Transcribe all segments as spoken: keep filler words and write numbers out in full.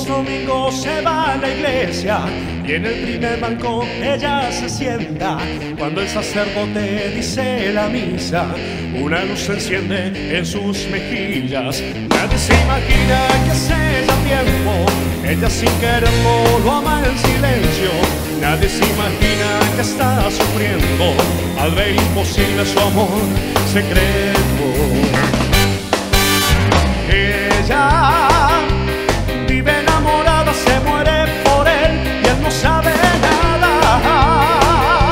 domingos se va a la iglesia y en el primer banco ella se sienta. Cuando el sacerdote dice la misa, una luz se enciende en sus mejillas. Nadie se imagina que hace ya tiempo ella sin quererlo lo ama en silencio. Nadie se imagina que está sufriendo al ver imposible su amor secreto. Ella vive enamorada, se muere por él y él no sabe nada.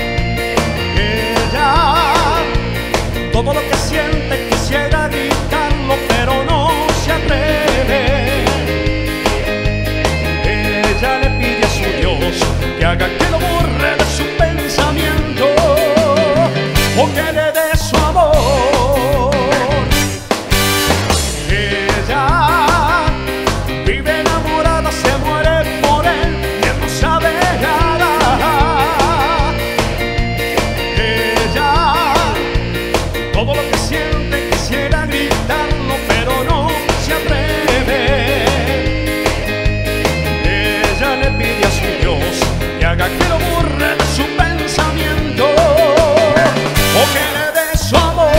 Ella todo lo que siente quisiera gritarlo, pero no se atreve. Ella le pide a su Dios que haga que lo borre de su pensamiento o que le dé su amor. Ella vive enamorada, se muere por él y él no sabe nada. Ella todo lo que siente quisiera gritarlo, pero no se atreve. Ella le pide a su Dios que haga que lo borre de su pensamiento o que le dé su amor.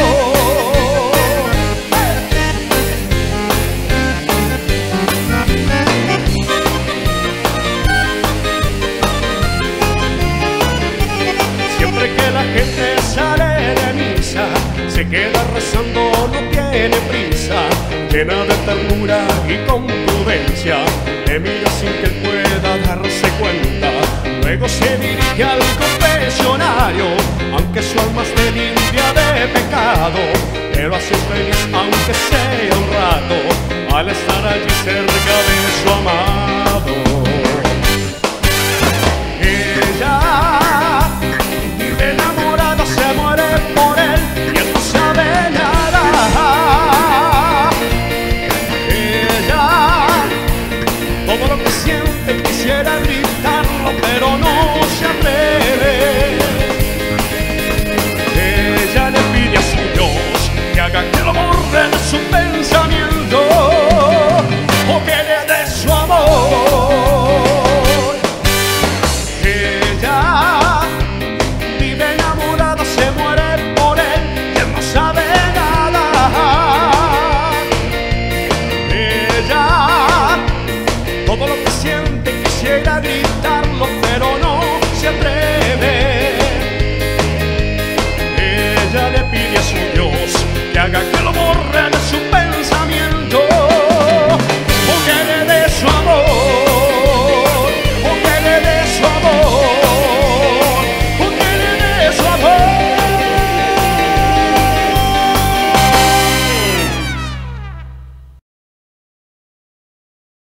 Siempre que la gente sale de misa, se queda rezando, no tiene prisa, llena de ternura y con prudencia, le mira sin que él pueda darse cuenta. Luego se dirige al confesionario, aunque su alma esté limpia de pecado, pero así es feliz aunque sea un rato, al estar allí cerca de su amado.